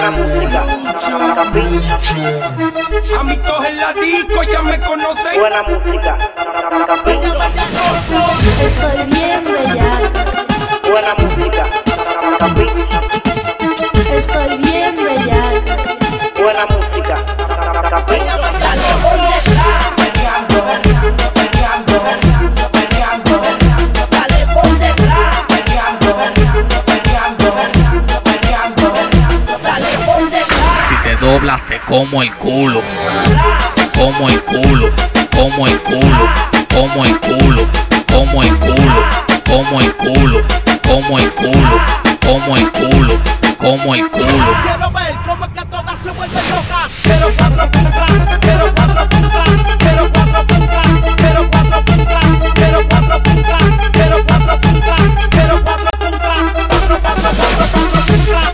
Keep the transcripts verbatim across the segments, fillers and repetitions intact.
Buena música. Amitos en la disco ya me conocen. Buena música. Estoy bien bellaca. Buena música. Estoy bien bellaca. Buena música. Doblas, te como el culo, te como el culo, te como el culo, te como el culo, te como el culo, te como el culo, te como el culo, te como el culo, te como el culo. Quiero ver cómo es que todas se vuelven locas. Quiero cuatro puntas, quiero cuatro puntas, quiero cuatro puntas, quiero cuatro puntas, quiero cuatro puntas, quiero cuatro puntas, quiero cuatro puntas, cuatro, cuatro, cuatro, cuatro puntas.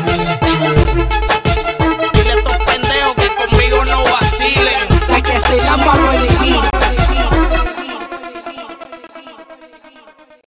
Se llama